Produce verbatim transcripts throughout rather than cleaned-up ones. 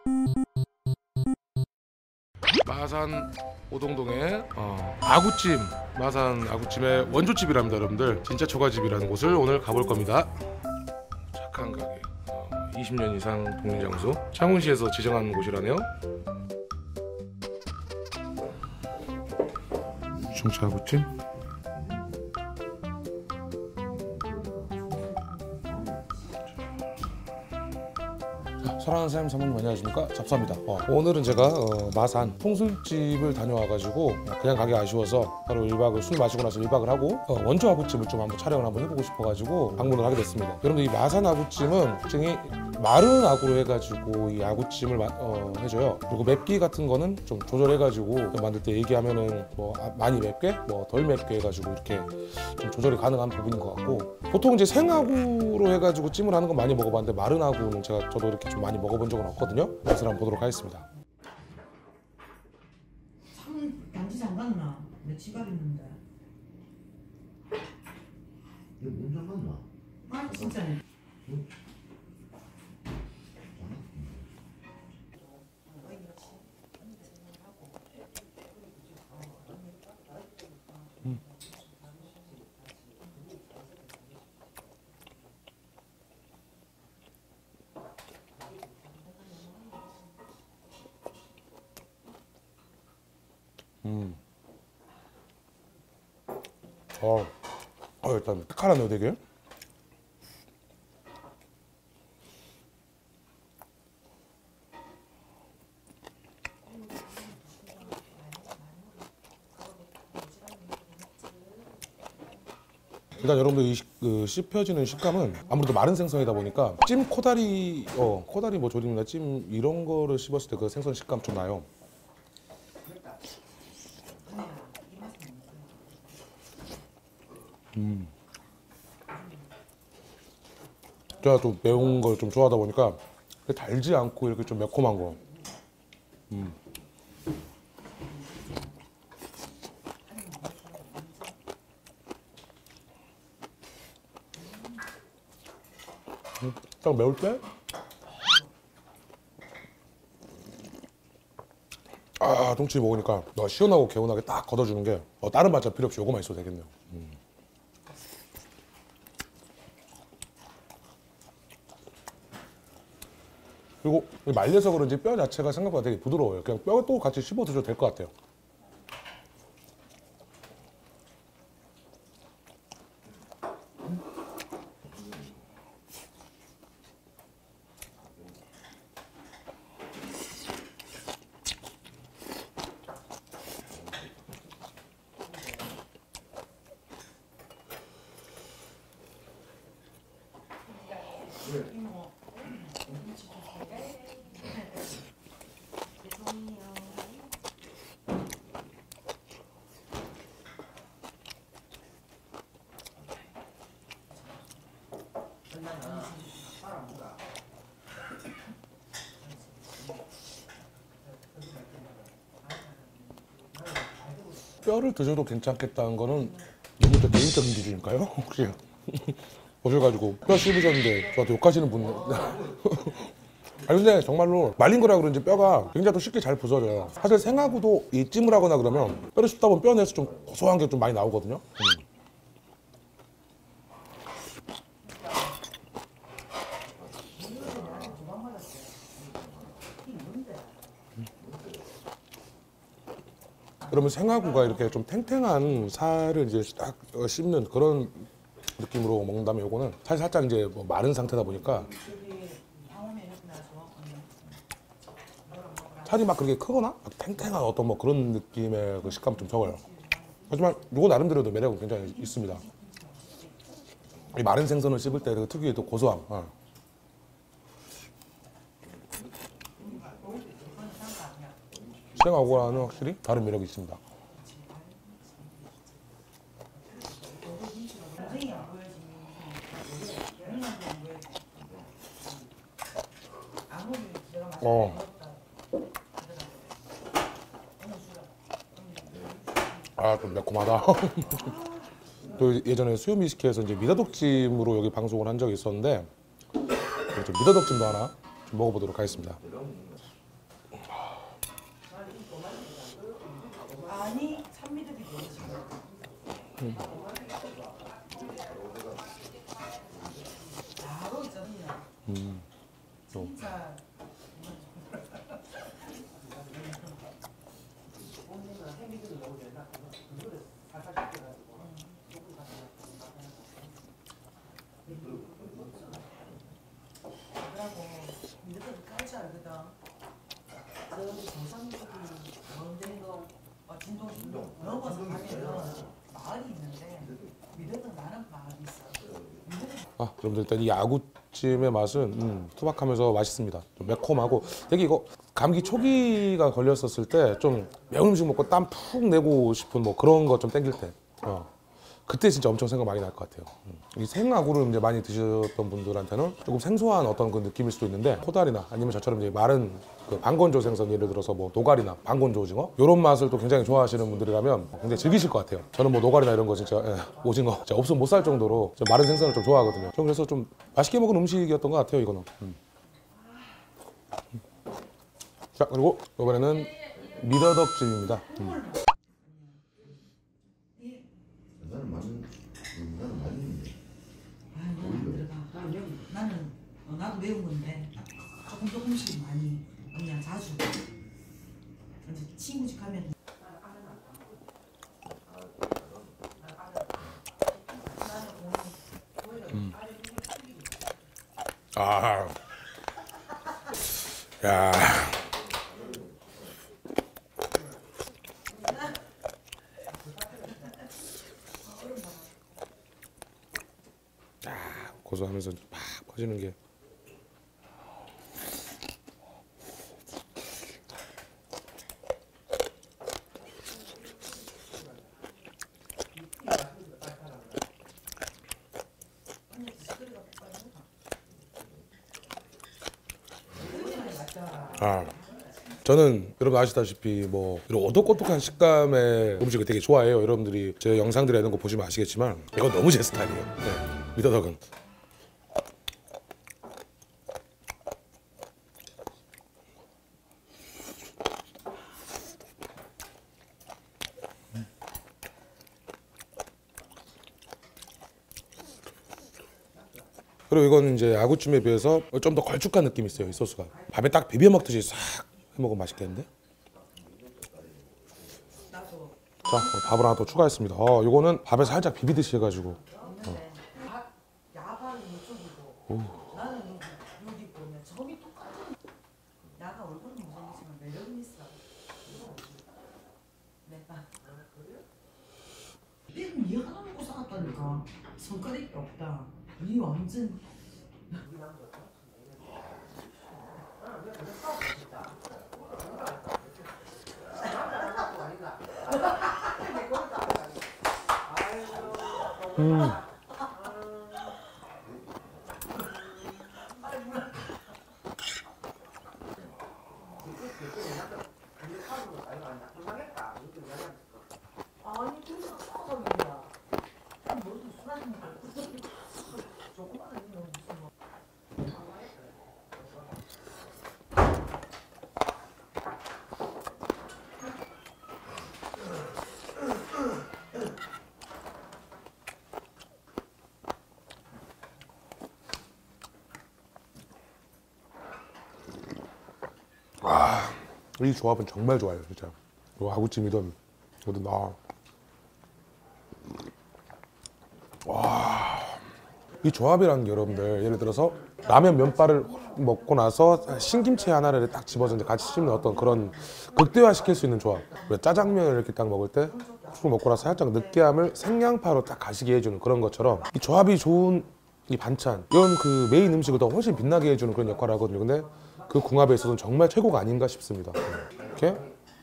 마산 오동동의 어, 아구찜, 마산 아구찜의 원조집이랍니다. 여러분들 진짜 초가집이라는 곳을 오늘 가볼 겁니다. 착한 가게, 어, 이십 년 이상 독립장소, 창원시에서 지정한 곳이라네요. 중차 아구찜. 사랑하는 사장님, 사모님 안녕하십니까? 잡사입니다. 어, 오늘은 제가 어, 마산 통술집을 다녀와가지고 어, 그냥 가기 아쉬워서 바로 일 박을 술 마시고 나서 일 박을 하고 어, 원조 아구찜을 좀 한번 촬영을 한번 해보고 싶어가지고 방문을 하게 됐습니다. 여러분들 이 마산 아구찜은 특징이 마른 아구로 해가지고 이 아구찜을 마, 어, 해줘요. 그리고 맵기 같은 거는 좀 조절해가지고 만들 때 얘기하면은 뭐 아, 많이 맵게, 뭐 덜 맵게 해가지고 이렇게 좀 조절이 가능한 부분인 것 같고, 보통 이제 생아구로 해가지고 찜을 하는 건 많이 먹어봤는데 마른 아구는 제가 저도 이렇게 좀 많이 먹어본 적은 없거든요. 맛을 한번 보도록 하겠습니다. 창은 단지 잠갔나? 내 지갑 있는데. 이거 문 잠갔나? 아 진짜네. 응? 음. 음. 어, 어 일단 칼하네요, 되게. 일단 여러분들 이 그 씹혀지는 식감은 아무래도 마른 생선이다 보니까 찜 코다리, 어 코다리 뭐 조림이나 찜 이런 거를 씹었을 때 그 생선 식감 좀 나요. 음. 제가 또 매운 걸 좀 좋아하다 보니까 달지 않고 이렇게 좀 매콤한 거. 음. 딱 매울 때 아, 동치 먹으니까 어, 시원하고 개운하게 딱 걷어주는 게 어, 다른 반찬 필요 없이 요거만 있어도 되겠네요. 음. 그리고 말려서 그런지 뼈 자체가 생각보다 되게 부드러워요. 그냥 뼈 또 같이 씹어 드셔도 될 것 같아요. 뼈를 드셔도 괜찮겠다는 거는 너무 저 개인적인 기준일까요? 혹시 보셔가지고 뼈 씹으셨는데 저한테 욕하시는 분. 아니 근데 정말로 말린 거라 그런지 뼈가 굉장히 또 쉽게 잘 부서져요. 사실 생하고도 이 찜을 하거나 그러면 뼈를 씹다 보면 뼈 내에서 좀 고소한 게 좀 많이 나오거든요. 음. 그러면 생아구가 이렇게 좀 탱탱한 살을 이제 딱 씹는 그런 느낌으로 먹는다면 요거는 사실 살짝 이제 뭐 마른 상태다 보니까 살이 막 그렇게 크거나 막 탱탱한 어떤 뭐 그런 느낌의 그 식감 좀 적어요. 하지만 요거 나름대로도 매력은 굉장히 있습니다. 이 마른 생선을 씹을 때 그 특유의 또 고소함. 어. 생하고와는 확실히 다른 매력이 있습니다. 어. 아, 좀 매콤하다. 또 예전에 수요미식회에서 이제 미더덕찜으로 여기 방송을 한 적이 있었는데 좀 미더덕찜도 하나 좀 먹어보도록 하겠습니다. 음. 바로 있잖아요. 음. 진짜. 그러고 이렇게 깔지 알거든. 저기 정상적인 원대동, 진동, 진동 넘어서 가면은 마을이 있는데 미더덕 나는 마을이 있어. 아, 여러분들 일단 이 아구찜의 맛은 음, 투박하면서 맛있습니다. 좀 매콤하고 되게 이거 감기 초기가 걸렸었을 때 좀 매운 음식 먹고 땀 푹 내고 싶은 뭐 그런 거 좀 땡길 때 어. 그때 진짜 엄청 생각 많이 날 것 같아요. 음. 이 생아구를 이제 많이 드셨던 분들한테는 조금 생소한 어떤 그 느낌일 수도 있는데 코다리나 아니면 저처럼 이제 마른 그 반건조 생선 예를 들어서 뭐 노가리나 반건조 오징어 이런 맛을 또 굉장히 좋아하시는 분들이라면 굉장히 즐기실 것 같아요. 저는 뭐 노가리나 이런 거 진짜 예, 오징어 진짜 없으면 못 살 정도로 좀 마른 생선을 좀 좋아하거든요. 저 그래서 좀 맛있게 먹은 음식이었던 것 같아요 이거는. 음. 자 그리고 이번에는 미더덕찜입니다. 음. 나는 많은 나는 많이 아, 이거 안 들어가. 나는 어, 나도 매운 건데 조금 조금씩 많이 그냥 자주. 이제 친구 집 가면. 음. 아, 야. 고소하면서 팍 퍼지는 게. 아, 저는 여러분 아시다시피 뭐 이런 오독오독한 식감의 음식을 되게 좋아해요. 여러분들이 제 영상들에 있는 거 보시면 아시겠지만 이건 너무 제 스타일이에요. 네, 미더덕은. 그리고 이거는 이제 아구찜에 비해서 좀 더 걸쭉한 느낌이 있어요. 이 소스가 밥에 딱 비벼 먹듯이 싹 해먹으면 맛있겠는데? 자, 밥을 하나 더 추가했습니다. 어, 이거는 밥에 살짝 비비듯이 해가지고. 어. 야발은 이쪽이고 나는 여기 보면 저기 똑같은. 야가 얼굴은 못생기지만 매력은 있어. 내가 이건 이 하나 먹고 살았다니까. 손가락이 없다. 이 완전. 음. 아니 그래서 사람이야. 머리 순하신 거. 조그마한 거 무슨 뭐. 아, 이 조합은 정말 좋아요, 진짜. 뭐 아구찜이든 뭐든 나. 와, 이 조합이라는 게 여러분들 예를 들어서 라면 면발을 먹고 나서 신김치 하나를 딱 집어서 이제 같이 씹는 어떤 그런 극대화시킬 수 있는 조합. 왜 짜장면을 이렇게 딱 먹을 때 술 먹고 나서 살짝 느끼함을 생양파로 딱 가시게 해주는 그런 것처럼 이 조합이 좋은 이 반찬 이런 그 메인 음식을 더 훨씬 빛나게 해주는 그런 역할을 하거든요. 근데 그 궁합에 있어서는 정말 최고가 아닌가 싶습니다. 이렇게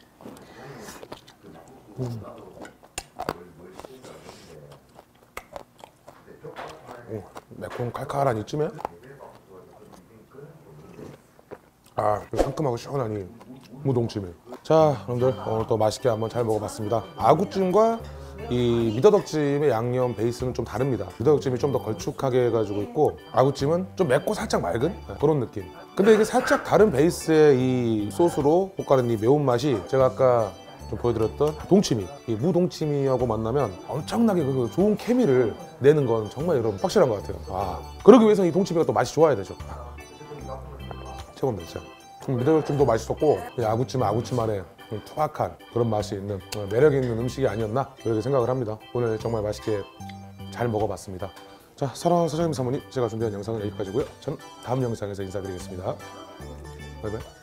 음. 오, 매콤 칼칼한 이쯤에 아 상큼하고 시원하니 무동찜에. 자 여러분들 오늘 또 맛있게 한번 잘 먹어봤습니다. 아구찜과 이 미더덕찜의 양념 베이스는 좀 다릅니다. 미더덕찜이 좀 더 걸쭉하게 해가지고 있고 아구찜은 좀 맵고 살짝 맑은 네, 그런 느낌. 근데 이게 살짝 다른 베이스의 이 소스로 볶아낸 이 매운맛이 제가 아까 좀 보여드렸던 동치미, 이 무동치미하고 만나면 엄청나게 그 좋은 케미를 내는 건 정말 여러분 확실한 것 같아요. 아, 그러기 위해서 이 동치미가 또 맛이 좋아야 되죠. 아, 최고입니다 진짜. 미더덕찜도 맛있었고 이 아구찜 아구찜만의 투박한 그런 맛이 있는 매력 있는 음식이 아니었나 그렇게 생각을 합니다. 오늘 정말 맛있게 잘 먹어봤습니다. 자, 사랑하는 사장님 사모님, 제가 준비한 영상은 여기까지고요. 저는 다음 영상에서 인사드리겠습니다. 바이바이.